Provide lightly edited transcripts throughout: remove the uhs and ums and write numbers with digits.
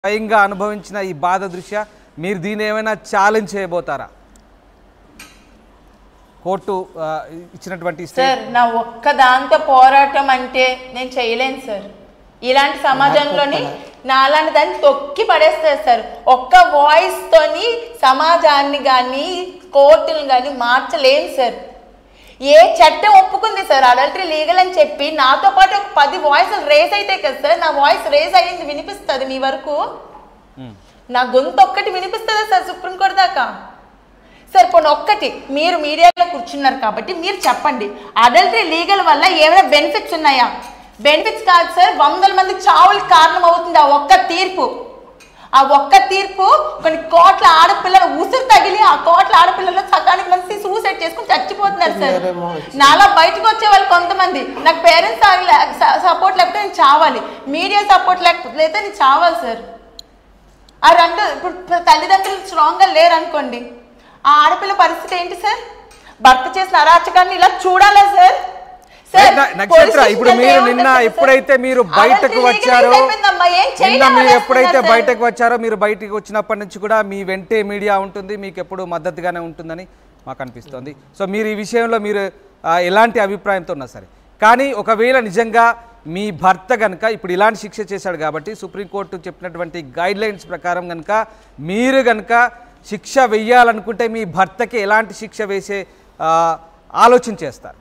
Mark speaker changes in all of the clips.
Speaker 1: స్వయంగా అనుభవించిన ఈ బాధ దృష్ట్యా మీరు దీన్ని ఏమైనా ఛాలెంజ్ చేయబోతారా? కోర్టు ఇచ్చినటువంటి
Speaker 2: సార్ నా ఒక్క దాంతో పోరాటం అంటే నేను చేయలేను సార్. ఇలాంటి సమాజంలోని నాలాంటి దాన్ని తొక్కి పడేస్తారు సార్. ఒక్క వాయిస్తోని సమాజాన్ని కానీ కోర్టుని కానీ మార్చలేను సార్. ఏ చట్టం ఒప్పుకుంది సార్ అడల్టరీ లీగల్ అని చెప్పి? నాతో పాటు ఒక 10 వాయిస్లు రేస్ అయితే కదా సార్. నా వాయిస్ రేస్ అయ్యింది, వినిపిస్తుంది మీ వరకు? నా గొంతు ఒక్కటి వినిపిస్తుందా సార్ సుప్రీంకోర్టు దాకా? సార్ పోనీ ఒక్కటి మీరు మీడియాలో కూర్చున్నారు కాబట్టి మీరు చెప్పండి, అడల్టరీ లీగల్ వల్ల ఏమైనా బెనిఫిట్స్ ఉన్నాయా? బెనిఫిట్స్ కాదు సార్, 100 మంది చావులకు కారణం అవుతుంది ఆ ఒక్క తీర్పు. ఆ ఒక్క తీర్పు కొన్ని కోట్ల ఆడపిల్లలు ఉసురు తగిలి ఆ కోట్ల ఆడపిల్లలు సగానికి మంది సూసైడ్ చేసుకుని చచ్చిపోతున్నారు సార్. నాలా బయటకు వచ్చే వాళ్ళు కొంతమంది, నాకు పేరెంట్స్ సపోర్ట్ లేకపోతే నేను చావాలి, మీడియా సపోర్ట్ లేకపోతే నేను చావాలి సార్. ఆ రెండు ఇప్పుడు తల్లిదండ్రులు స్ట్రాంగ్గా లేరు అనుకోండి, ఆ ఆడపిల్ల పరిస్థితి ఏంటి సార్? భర్త చేసిన అరాచకాన్ని ఇలా చూడాలా సార్?
Speaker 1: నక్షత్ర, ఇప్పుడు మీరు నిన్న ఎప్పుడైతే మీరు బయటకు వచ్చారో మీరు బయటకు వచ్చినప్పటి నుంచి కూడా మీ వెంటే మీడియా ఉంటుంది, మీకు ఎప్పుడు మద్దతుగానే ఉంటుందని మాకు అనిపిస్తుంది. సో మీరు ఈ విషయంలో మీరు ఎలాంటి అభిప్రాయంతో ఉన్నా సరే, కానీ ఒకవేళ నిజంగా మీ భర్త కనుక ఇప్పుడు ఇలాంటి శిక్ష చేశాడు కాబట్టి సుప్రీంకోర్టు చెప్పినటువంటి గైడ్లైన్స్ ప్రకారం కనుక మీరు కనుక శిక్ష వెయ్యాలనుకుంటే మీ భర్తకి ఎలాంటి శిక్ష వేసే ఆలోచన చేస్తారు?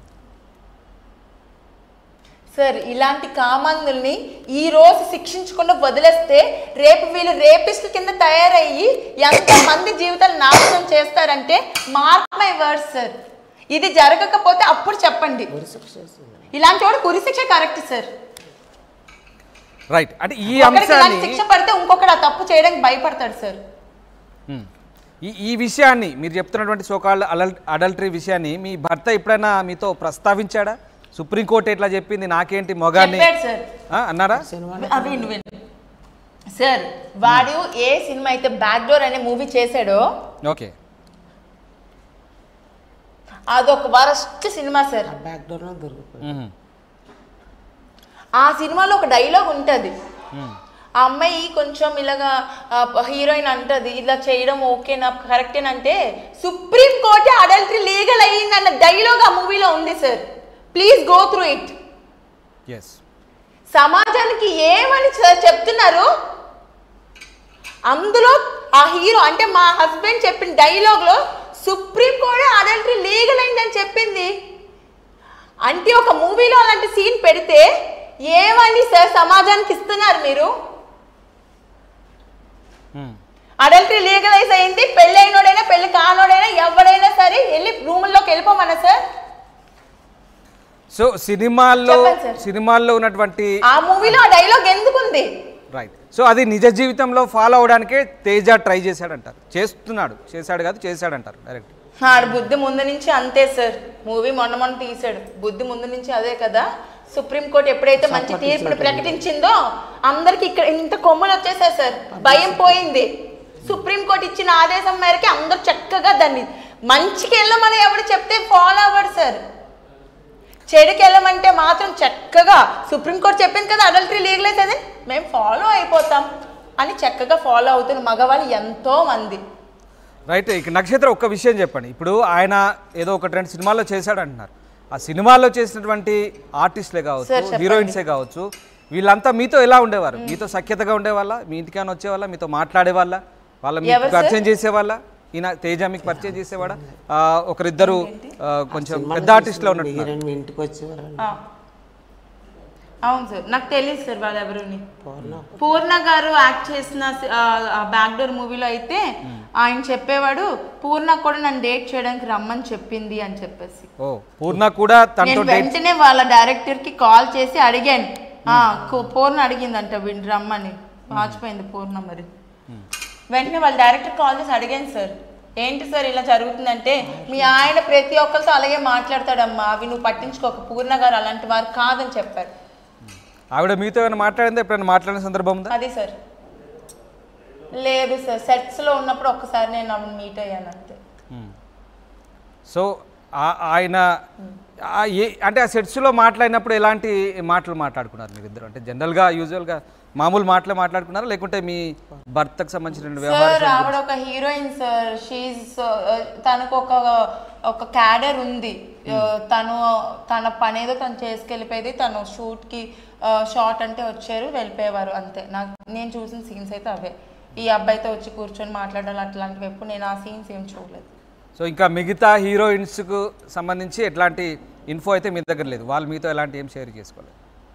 Speaker 2: సార్ ఇలాంటి కామందుల్ని ఈ రోజు శిక్షించకుండా వదిలేస్తే రేపు వీళ్ళు రేపిస్ట్ కింద తయారయ్యి ఎంతమంది జీవితాలు నాశనం చేస్తారంటే మార్క్ మై వర్డ్స్ సార్. ఇది జరగకపోతే అప్పుడు చెప్పండి. ఇలాంటి వాడు ఉరిశిక్ష కరెక్ట్ సార్.
Speaker 1: రైట్, అంటే ఈ అంశాన్ని
Speaker 2: శిక్ష పడితే ఇంకొకటి ఆ తప్పు చేయడానికి భయపడతాడు సార్.
Speaker 1: ఈ విషయాన్ని మీరు చెప్తున్నటువంటి సోకాల్డ్ అడల్టరీ విషయాన్ని మీ భర్త ఎప్పుడైనా మీతో ప్రస్తావించాడా? సుప్రీంకోర్టు ఎట్లా చెప్పింది, నాకేంటి మొగాన్ని అన్నారా?
Speaker 2: సార్ వాడు ఏ సినిమా అయితే బ్యాక్ డోర్ అనే మూవీ చేశాడో,
Speaker 1: ఓకే,
Speaker 2: అదొక వరస్ట్ సినిమా సార్. ఆ సినిమాలో ఒక డైలాగ్ ఉంటుంది, ఆ అమ్మాయి కొంచెం ఇలాగా హీరోయిన్ అంటది ఇలా చేయడం ఓకేనా కరెక్టేనంటే సుప్రీంకోర్టు అడల్టరీ లీగల్ అయ్యిందన్న డైలాగ్ ఆ మూవీలో ఉంది sir. Please go through it. సమాజానికి ఏమని చెప్తున్నారు అందులో? ఆ హీరో అంటే మా హస్బెండ్ చెప్పిన డైలాగ్లో సుప్రీంకోర్టు అడల్టరీ లీగల్ అయిందని చెప్పింది. అంటే ఒక మూవీలో అలాంటి సీన్ పెడితే ఏమని సార్ సమాజానికి ఇస్తున్నారు మీరు? అడల్టరీ లీగలైజ్ అయింది, పెళ్ళి అయినోడైనా పెళ్లి కానోడైనా ఎవరైనా సరే వెళ్ళి రూముల్లోకి వెళ్ళిపోమన్నా సార్?
Speaker 1: సో సినిమాల్లో ఉన్నటువంటి
Speaker 2: ఆ మూవీలో ఆ డైలాగ్ ఎందుకుంది?
Speaker 1: రైట్, సో అది నిజ జీవితంలో ఫాలో అవడానికే తేజ ట్రై చేశాడంటారు. చేశాడు కాదు చేశాడంటారు డైరెక్ట్.
Speaker 2: బుద్ధి ముందు నుంచి అంతే సార్. మూవీ మొన్న తీసాడు, బుద్ధి ముందు నుంచి అదే కదా. సుప్రీంకోర్టు ఎప్పుడైతే మంచి తీర్పును ప్రకటించిందో అందరికి ఇక్కడ ఇంత కొమ్మలు వచ్చేసాయి సార్, భయం పోయింది. సుప్రీంకోర్టు ఇచ్చిన ఆదేశం మేరకి అందరూ చక్కగా దాన్ని మంచికి వెళ్ళమని ఎవరు చెప్తే ఫాలో అవ్వడు సార్. చెడుకి వెళ్ళమంటే మాత్రం చక్కగా సుప్రీంకోర్టు చెప్పింది కదా అడల్టరీ లీగలైజ్ అదే మేము ఫాలో అయిపోతాం అని చక్కగా ఫాలో అవుతున్న మగవాళ్ళు ఎంతో మంది.
Speaker 1: రైట్, ఇక నక్షత్ర ఒక్క విషయం చెప్పండి. ఇప్పుడు ఆయన ఏదో 1-2 సినిమాల్లో చేశాడు అంటున్నారు. ఆ సినిమాల్లో చేసినటువంటి ఆర్టిస్టులే కావచ్చు, హీరోయిన్సే కావచ్చు, వీళ్ళంతా మీతో ఎలా ఉండేవారు? మీతో సఖ్యతగా ఉండేవాళ్ళ? మీ ఇంటికైనా వచ్చేవాళ్ళ? మీతో మాట్లాడేవాళ్ళ? వాళ్ళ మీకు పరిచయం చేసేవాళ్ళ? ఈయన తేజ మీకు పరిచయం చేసేవాడా? ఒకరిద్దరు కొంచెం పెద్ద ఆర్టిస్ట్లో ఉన్నట్టు
Speaker 3: ఇంటికి వచ్చేవారు.
Speaker 2: అవును సార్, నాకు తెలియదు సార్ వాళ్ళు ఎవరుని. పూర్ణ గారు యాక్ట్ చేసిన బ్యాక్ డోర్ మూవీలో అయితే ఆయన చెప్పేవాడు పూర్ణ కూడా నన్ను డేట్ చేయడానికి రమ్మని చెప్పింది అని చెప్పేసి.
Speaker 1: పూర్ణ కూడా
Speaker 2: వెంటనే వాళ్ళ డైరెక్టర్ కి కాల్ చేసి అడిగాను, పూర్ణ అడిగిందంట వీడిని రమ్మని. వాచిపోయింది పూర్ణ. మరి వెంటనే వాళ్ళ డైరెక్టర్ కాల్ చేసి అడిగాను సార్, ఏంటి సార్ ఇలా జరుగుతుందంటే మీ ఆయన ప్రతి ఒక్కరితో అలాగే మాట్లాడతాడమ్మా, అవి నువ్వు పట్టించుకోక, పూర్ణ గారు అలాంటి వారు కాదని చెప్పారు.
Speaker 1: ఆవిడ మీతో ఏమైనా మాట్లాడిందా? ఎప్పుడైనా మాట్లాడిన సందర్భం ఉందా?
Speaker 2: అది సార్ లేదు సార్, సెట్స్లో ఉన్నప్పుడు ఒక్కసారి నేను ఆవిడ మీట్ అయ్యాను అంతే.
Speaker 1: సో ఆయన అంటే ఆ సెట్స్లో మాట్లాడినప్పుడు ఎలాంటి మాటలు మాట్లాడుకున్నారు మీరిద్దరు? అంటే జనరల్గా యూజువల్గా మామూలు మాటలే మాట్లాడుకున్నారా లేకుంటే మీ భర్తకు సంబంధించిన
Speaker 2: సార్
Speaker 1: వ్యవహారం
Speaker 2: ఆవిడ ఒక హీరోయిన్ సార్ తనకు ఒక క్యాడర్ ఉంది. తన పని ఏదో తను చేసుకెళ్ళిపోయేది. తను షూట్కి షార్ట్ అంటే వచ్చారు వెళ్ళిపోయేవారు అంతే. నేను చూసిన సీన్స్ అయితే అవే. ఈ అబ్బాయితో వచ్చి కూర్చొని మాట్లాడాలి అట్లాంటివి ఎప్పుడు నేను ఆ సీన్స్ ఏం చూడలేదు.
Speaker 1: సో ఇంకా మిగతా హీరోయిన్స్కు సంబంధించి ఎట్లాంటి ఇన్ఫో అయితే మీ దగ్గర లేదు, వాళ్ళు మీతో ఎలాంటి ఏం షేర్ చేసుకోలేదు?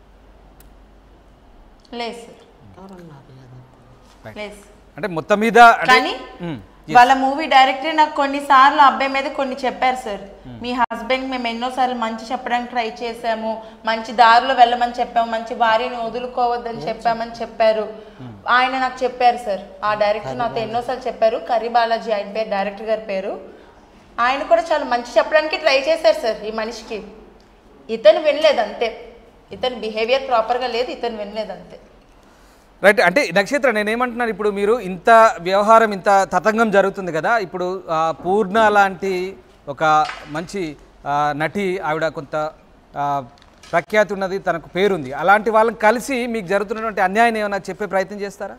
Speaker 2: లేదు సార్, లేదు.
Speaker 1: అంటే మొత్తం మీద
Speaker 2: కానీ వాళ్ళ మూవీ డైరెక్టర్ నాకు కొన్నిసార్లు అబ్బాయి మీద కొన్ని చెప్పారు సార్. మీ హస్బెండ్ మేము ఎన్నోసార్లు మంచి చెప్పడానికి ట్రై చేసాము, మంచి దారిలో వెళ్ళమని చెప్పాము, మంచి భార్యని వదులుకోవద్దని చెప్పామని చెప్పారు. ఆయన నాకు చెప్పారు సార్, ఆ డైరెక్టర్ నాతో ఎన్నోసార్లు చెప్పారు. కర్రీ బాలాజీ ఆయన పేరు, డైరెక్టర్ గారి పేరు. ఆయన కూడా చాలా మంచి చెప్పడానికి ట్రై చేశారు సార్ ఈ మనిషికి. ఇతను వినలేదు అంతే. ఇతని బిహేవియర్ ప్రాపర్గా లేదు, ఇతను వినలేదు అంతే.
Speaker 1: రైట్. అంటే నక్షత్ర నేనేమంటున్నాను, ఇప్పుడు మీరు ఇంత వ్యవహారం ఇంత తతంగం జరుగుతుంది కదా, ఇప్పుడు పూర్ణ లాంటి ఒక మంచి నటి, ఆవిడ కొంత ప్రఖ్యాతి ఉన్నది, తనకు పేరుంది, అలాంటి వాళ్ళని కలిసి మీకు జరుగుతున్నటువంటి అన్యాయం ఏమైనా చెప్పే ప్రయత్నం చేస్తారా?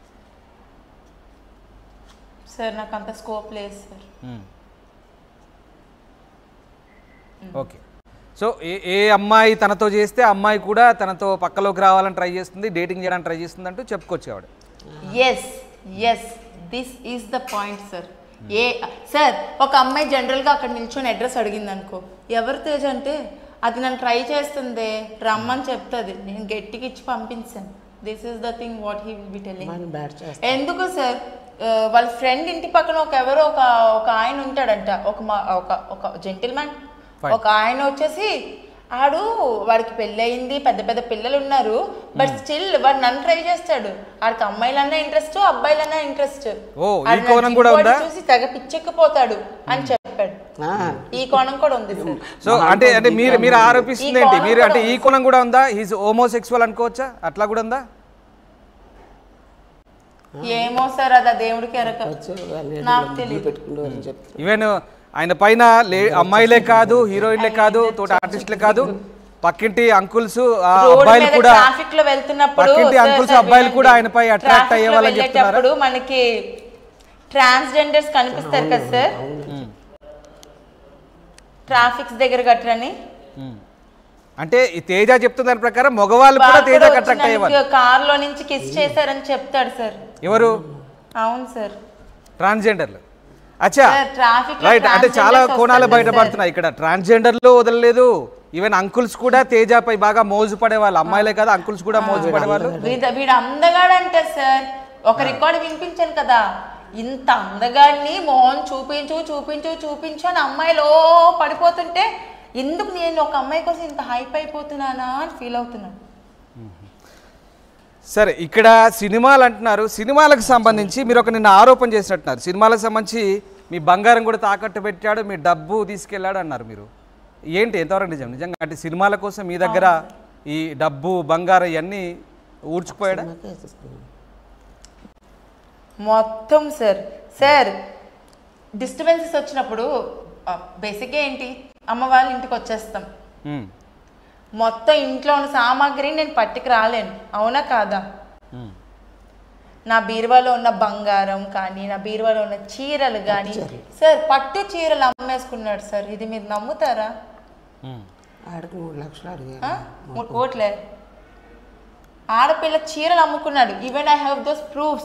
Speaker 2: సార్ నాకు అంత స్కోప్ లేదు సార్.
Speaker 1: ఓకే. సో ఏ అమ్మాయి తనతో చేస్తే అమ్మాయి కూడా తనతో పక్కలోకి రావాలని ట్రై చేస్తుంది, డేటింగ్ చేయడానికి ట్రై చేస్తుంది అంటూ చెప్పుకోవచ్చు ఆవిడ.
Speaker 2: Yes this is the point sir. Sir ఒక అమ్మాయి జనరల్గా అక్కడ నిల్చొని అడ్రస్ అడిగింది అనుకో, ఎవరు తేజ్ అంటే అది నన్ను ట్రై చేస్తుంది రమ్మని చెప్తుంది, నేను గట్టికి ఇచ్చి పంపించాను. This is the thing what he will be telling. ఎందుకు సార్ వాళ్ళ ఫ్రెండ్ ఇంటి పక్కన ఎవరో ఒక ఆయన ఉంటాడంట, ఒక జెంటిల్మ్యాన్, ఒక ఆయన వచ్చేసి వాడికి పెళ్ళి అయింది, పెద్ద పెద్ద పిల్లలు ఉన్నారు, బట్ స్టిల్ వాడు నన్ను ట్రై చేస్తాడు. వాడికి అమ్మాయిలన్నా ఇంట్రెస్ట్, అబ్బాయిలన్నా ఇంట్రెస్ట్, చూసి తెగ పిచ్చెక్కిపోతాడు అని చెప్పాడు. ఈ కోణం కూడా ఉంది సార్.
Speaker 1: సో అంటే మీరు ఆరోపిస్తుంది ఏంటి? మీరు అంటే ఈ కోణం కూడా ఉందా? హీస్ హోమోసెక్సువల్ అనుకోవచ్చా? అట్లా కూడా ఉందా?
Speaker 2: ఏమో సార్, అది దేవుడికి ఎరక, నాకు తెలియదు.
Speaker 1: ఈవెన్ ఆయన పైన అమ్మాయిలే కాదు, హీరోయిన్లే కాదు, తోటి ఆర్టిస్టులే కాదు, పక్కింటి అంకుల్స్ అబ్బాయిలు కూడా,
Speaker 2: ట్రాఫిక్ లో వెళ్తున్నప్పుడు
Speaker 1: పక్కింటి అంకుల్స్ అబ్బాయిలు కూడా ఆయనపై అట్రాక్ట్ అయ్యే వాళ్ళని చెప్తున్నారు.
Speaker 2: మనకి ట్రాన్స్జెండర్స్ కనిపిస్తారు కదా సార్ ట్రాఫిక్స్ దగ్గర గట్రని.
Speaker 1: అంటే ఈ తేజ చెప్తున్న దాని ప్రకారం మగవాళ్ళు కూడా తేజ అట్రాక్ట్ అయ్యేవాళ్ళు.
Speaker 2: కార్ లో నుంచి కిస్ చేశారని చెప్తాడు సార్.
Speaker 1: ఎవరు?
Speaker 2: అవును సార్,
Speaker 1: ట్రాన్స్జెండర్లు. అచ్చా, రైట్. అంటే చాలా కోణాలు బయటపడుతున్నాయి ఇక్కడ. ట్రాన్స్జెండర్లు వదలలేదు, ఈవెన్ అంకుల్స్ కూడా తేజపై బాగా మోజు పడేవాళ్ళు, అమ్మాయిలే కదా అంకుల్స్ కూడా మోజు పడేవాళ్ళు.
Speaker 2: వీడు అందగాడంటే సార్ ఒక రికార్డు వినిపించాను కదా, ఇంత అందగాడిని మోహన్ చూపించు అని అమ్మాయిలో పడిపోతుంటే ఎందుకు నేను ఒక అమ్మాయి కోసం ఇంత హైప్ అయిపోతున్నానా అని ఫీల్ అవుతున్నాను.
Speaker 1: సరే, ఇక్కడ సినిమాలు అంటున్నారు, సినిమాలకు సంబంధించి మీరు ఒక నిన్న ఆరోపణ చేసినట్టున్నారు, సినిమాలకు సంబంధించి మీ బంగారం కూడా తాకట్టు పెట్టాడు, మీ డబ్బు తీసుకెళ్ళాడు అన్నారు. మీరు ఏంటి, ఎంతవరకు నిజం? నిజంగా అంటే సినిమాల కోసం మీ దగ్గర ఈ డబ్బు బంగారం ఇవన్నీ ఊడ్చుకుపోయాడా?
Speaker 2: మొత్తం సార్ డిస్టర్బెన్సెస్ వచ్చినప్పుడు బేసిక్గా ఏంటి, అమ్మ వాళ్ళ ఇంటికి వచ్చేస్తాం, మొత్తం ఇంట్లో ఉన్న సామాగ్రిని నేను పట్టుకు రాలేను, అవునా కాదా? నా బీరువాలో ఉన్న బంగారం కానీ, నా బీరువాలో ఉన్న చీరలు కానీ సార్, పట్టు చీరలు అమ్మేసుకున్నాడు సార్. ఇది మీరు నమ్ముతారా?
Speaker 3: 3 లక్షలు
Speaker 2: 3 కోట్లే. ఆడపిల్ల చీరలు అమ్ముకున్నాడు. Even I have those proofs.